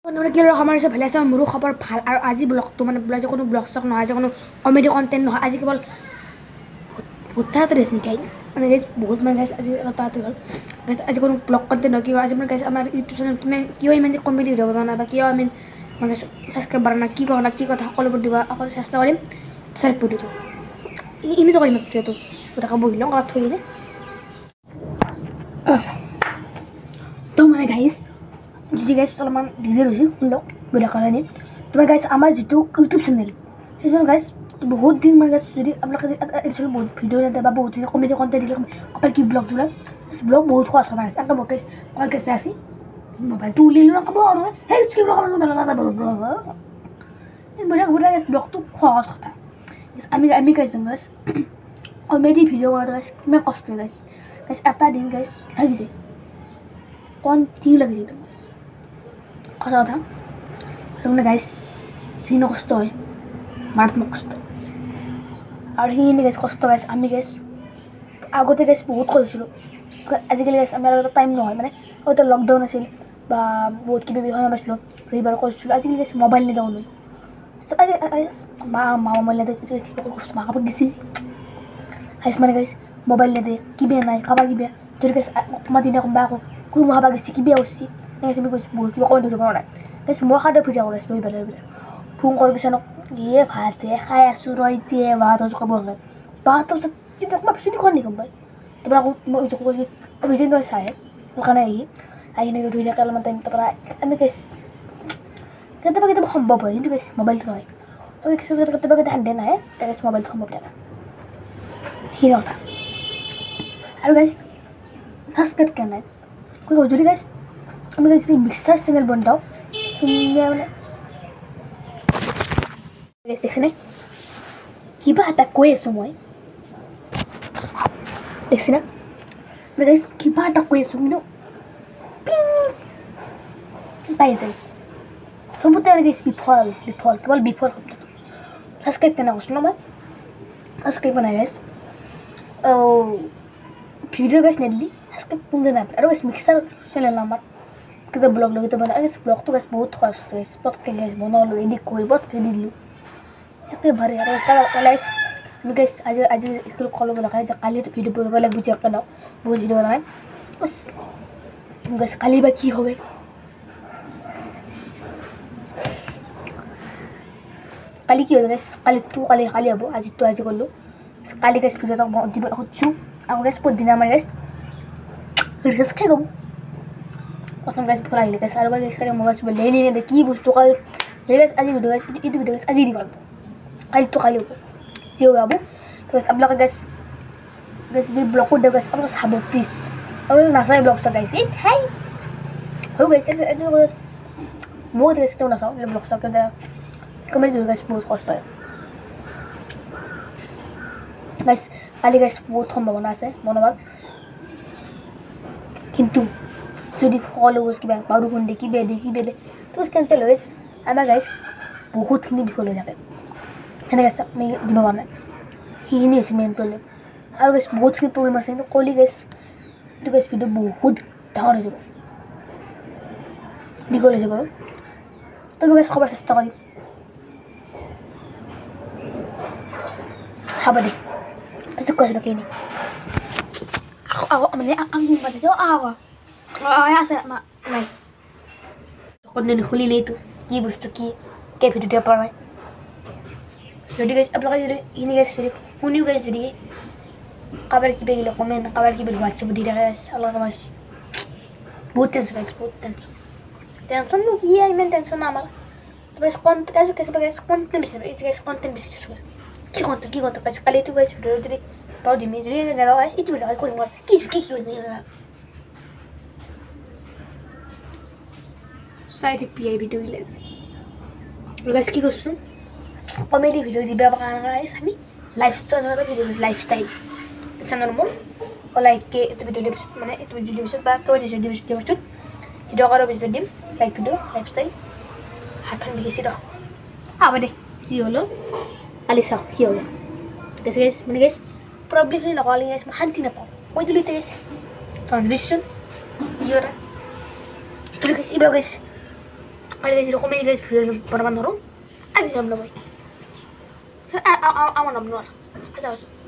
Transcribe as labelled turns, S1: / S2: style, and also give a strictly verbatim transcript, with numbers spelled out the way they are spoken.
S1: বন্ধুরা কি হলো আমার ভালে আছে মোৰো খবৰ ভাল আৰু আজি ব্লগটো মানে ব্লগ যে কোনো ব্লগ চক নহয় যে কোনো কমেডি কন্টেন্ট নহয় আজি কেৱল ভূতাত ৰেচিং গাই মানে গাইছ বহুত মানে গাইছ আজি তাতে হ'ল গাইছ আজি কোনো ব্লগ কন্টেন্ট নহয় কিয় আজি মানে গাইছ আমাৰ ইউটিউব চেনেল কিনে কিয় ইমান কমেডি ভিডিঅ' বনোৱা নাই বা কিয় আমি মানে ছাবস্ক্ৰাইব কৰা নাই কি কৰা নাই কি কথা সকলোবোৰ দিব অকল চেষ্টা কৰিম চেল্ফ ভিডিঅ'টো ইমিতো কৰিম ভিডিঅ'টো গোটাকৈ বহি লওঁ কাষত থৈ কিনে তো মানে গাইছ जी गाइस अलमान डिजे रही सुन लो वीडियो का नहीं तो मैं गाइस हमारे जितु यूट्यूब चैनल इसमें गाइस बहुत दिन मैं गाइस जरी आप लोग इसमें बहुत वीडियो रहता है बहुत चीज़ कॉमेडी कंटेंट दिखा अपन की ब्लॉग जो है इस ब्लॉग बहुत खास करना है अंकल बोल गाइस और कैसे ऐसी मोबाइल तू ले लो ना कब और है इसके ब्लॉग में बना बना बना ये मेरा पूरा गाइस ब्लॉग तो खास करता है इस अमी अमी गाइस गाइस कॉमेडी वीडियो वाला गाइस मैं कॉस्ट गाइस गाइस आता दिन गाइस लगी से कौन तीन लगी से কথা কথা আৰু মানে গাইছ সিনো কষ্ট হয় মাৰাত্মক কষ্ট আৰু সেইখিনি গাইছ কষ্ট গাইছ আমি গাইছ আগতে গাইছ বহুত কৰিছিলোঁ আজিকালি গাইছ আমাৰ এটা টাইম নহয় মানে আগতে লকডাউন আছিল বা বহুত কিবা বিষয় নাছিলোঁ ৰবিবাৰ কৰিছিলোঁ আজিকালি গাইছ মোবাইল নিদিওঁ নহয় আজি মা মা মোবাইল নিদিয়ে কষ্ট মা কাপোৰ দিছিল গাইছ মানে গাইছ মোবাইল নিদিয়ে কিবা নাই কাৰোবাৰ কিবা যদি গাইছ মাতি দিয়া কোনোবা আকৌ কোনোবা খাবা গৈছে কিবা কৰিছে ऐसे भी कुछ बहुत किसी को नहीं बनाना है इस मौका दे फिर जाओगे स्टोरी बदल बदल फोन कॉल के साथ ये बात है खाया सुरोइती है बात हो चुका बोल रहे बात तो कितना मैं फिर कौन नहीं कम भाई तो बड़ा मैं जो कोई अभी जिन तो ऐसा है वो खाना ही आई नहीं तो ये कल मतलब तो बड़ा अमी कैस कहते बाकी तो हम बाबा ये तो कैस मोबाइल तो है तो किसी से कहते बाकी तो हंडे ना है तो कैस मोबाइल तो हम बाबा ही ना होता और कैस सब्सक्राइब करना है कोई हो जुड़ी कैस আমি গাইছ মিক্সার চ্যানেল বনাও শুনিয়া মানে গাইছ দেখছেনে কিবা এটা কৈ আছোঁ মই দেখছি না গাইছ কিবা এটা কৈ আছোঁ কিন্তু পাই যায় চবতে মানে গাইছ বিফল বিফল কেৱল বিফল শব্দটো ছাবস্ক্ৰাইব কেনে কৈছোঁ ন মই ছাবস্ক্ৰাইব নাই গাইছ ভিডিঅ' গাইছ নেদিলি ছাবস্ক্ৰাইব কোনটো নাই আৰু guys mixer channel number kita blog lo gitu bana guys blog tuh guys बहुत खास guys बहुत के guys बना लो edit कोई बहुत के दिल लो ये भरे यार इसका guys मैं guys आज आज इसको कॉल को लगाया जब काली तो वीडियो पर लग बुझे करना बहुत वीडियो बनाए बस guys काली बाकी होवे काली की होवे guys काली तू काली काली अब आज तो आज कर लो काली guys वीडियो तक बहुत दिबे होचू अब guys बहुत दिन हमारे guys रिस्क है गो प्रथम गाइस फुल आइले गाइस आरो गाइस खाली मोबाइल सब ले ले की बस्तु काल ले गाइस आज वीडियो गाइस इट वीडियो गाइस आज ही करब काल तो काल हो सी हो बाबू तो गाइस अब लगा गाइस गाइस ये ब्लॉग को दे गाइस अब साबो प्लीज और नासा ब्लॉग सा गाइस इट हाय हो गाइस ये गाइस बहुत गाइस तो नासा ये ब्लॉग सा के कमेंट जो गाइस बहुत कष्ट है गाइस काली गाइस बहुत সম্ভাৱনা আছে মনোবল কিন্তু যদি ফলোৱাৰ্স কিবা বাৰু কোন দেখি বে দেখি বে তো কেনসেল হৈ গৈছে আমাৰ গাইস বহুতখিনি বিফল হৈ থাকে এনে গাইস আমি দিব মানে হিনি আছে মেইন প্ৰবলেম আৰু গাইস বহুতখিনি প্ৰবলেম আছে কিন্তু কলি গাইস তো গাইস ভিডিও বহুত ডাঙৰ হৈ যাব দীঘল হৈ যাব তবে গাইস খবৰ চেষ্টা কৰিম হ'ব দে আজি কৈছ বাকি নি মানে আমি মানে যাও আৱা Oh ya saya mak, naik. Kon dari huli itu, ki bustu ki, kayak video dia pernah. Jadi guys, upload jadi ini guys jadi, huni guys jadi, kabar ki bagi lo komen, kabar ki bagi baca budi guys, Allah mas. बहुत tension guys, बहुत tension. Tension nu kia, ini tension amal. Guys konten guys, guys guys konten bisa, itu guys konten bisa juga. Ki konten ki konten guys kali itu guys video jadi, tahu di media jadi ada guys itu bisa kau dengar, ki ki ki ini. साइड पीआई video ले guys की गर्छु comedy video दिबे कारण guys हामी lifestyle र video lifestyle channel म लाइक के यतो भिडियो लिप्स माने यतो भिडियो लिप्स बा को भिडियो लिप्स दिउँछु भिडियो गरे भिडियो दिम लाइक भिडियो लाइफस्टाइल हातन बेसी र अब दे जी होलो अलिसा के हो गाइस गाइस माने गाइस प्रब्लम नै नकले गाइस म शान्ति नपाउ कोइ दिले गाइस ट्रान्सलेसन यो र तो गाइस इबा guys Kalau guys, kalau guys video pertama noro, abis jam berapa? Saya aman abis noro. Asal asal.